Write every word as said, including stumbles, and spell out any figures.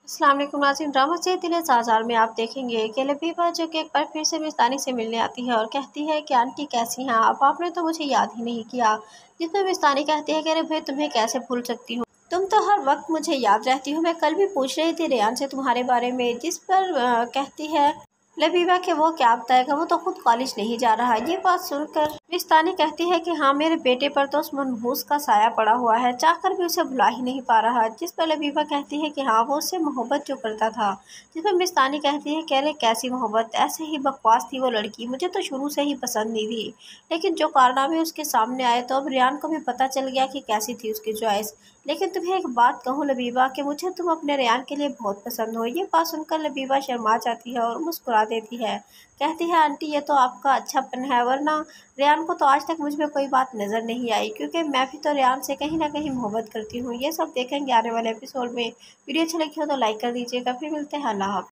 अस्सलाम वालेकुम नाज़रीन। ड्रामा से दिल साजार में आप देखेंगे कि लबीबा जो कि एक बार फिर से मिस्तानी से मिलने आती है और कहती है कि आंटी कैसी हैं आप आपने तो मुझे याद ही नहीं किया। जिसमें मिस्तानी कहती है कि अरे भाई तुम्हें कैसे भूल सकती हूँ, तुम तो हर वक्त मुझे याद रहती हो। मैं कल भी पूछ रही थी रेयान से तुम्हारे बारे में। जिस पर अ, कहती है लबीबा कि वो क्या बताएगा, वो तो खुद कॉलेज नहीं जा रहा है। ये बात सुनकर मिस्तानी कहती है कि हाँ मेरे बेटे पर तो उस मनहूस का साया पड़ा हुआ है, चाहकर भी उसे भुला ही नहीं पा रहा। जिस पर लबीबा कहती है कि हाँ वो उससे मोहब्बत जो करता था। जिस पर मिस्तानी कहती है कि अरे कैसी मोहब्बत, ऐसे ही बकवास थी वो लड़की, मुझे तो शुरू से ही पसंद नहीं थी। लेकिन जो कारनामे उसके सामने आए तो अब रेयान को भी पता चल गया कि कैसी थी उसकी चॉइस। लेकिन तुम्हें एक बात कहूँ लबीबा कि मुझे तुम अपने रेयान के लिए बहुत पसंद हो। ये बात सुनकर लबीबा शर्मा जाती है और मुस्कुरा देती है। कहती है आंटी ये तो आपका अच्छापन है, वरना रेयान को तो आज तक मुझ में कोई बात नज़र नहीं आई, क्योंकि मैं भी तो रेयान से कहीं ना कहीं मोहब्बत करती हूँ। ये सब देखेंगे आने वाले एपिसोड में। वीडियो अच्छी लगी हो तो लाइक कर दीजिएगा। फिर मिलते हैं। अल्लाह हाफ़िज़।